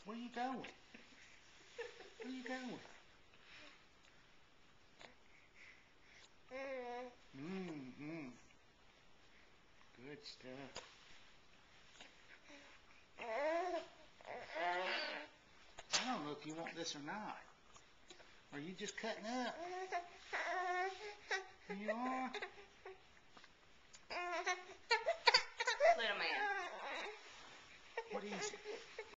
Where you going? Where you going? Mm-hmm. Good stuff. I don't know if you want this or not. Are you just cutting up? You are? Little man. What is it?